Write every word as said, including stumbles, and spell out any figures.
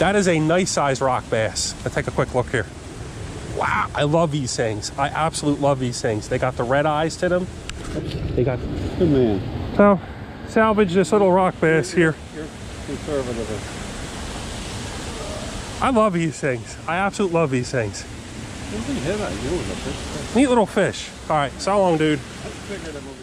That is a nice size rock bass. Let's take a quick look here. Wow, I love these things. I absolutely love these things. They got the red eyes to them. They got... Good man. So, salvage this little rock bass here. You're conservative. I love these things. I absolutely love these things. What did he hit at you with a fish? Neat little fish. All right, so long, dude. I figured it was